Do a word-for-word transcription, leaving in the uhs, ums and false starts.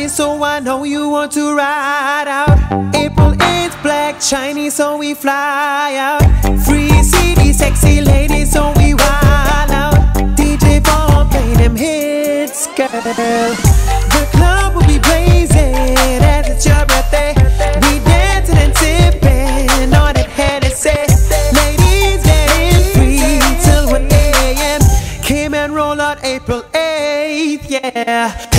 Chiney, so I know you want to ride out. April eighth, black Chiney, so we fly out. Free city, sexy ladies, so we wild out. D J Ball, play them hits, girl. The club will be blazing as it's your birthday. We dancing and sipping on that Hennessy. Ladies getting free till one A M Came and roll out April eighth, yeah.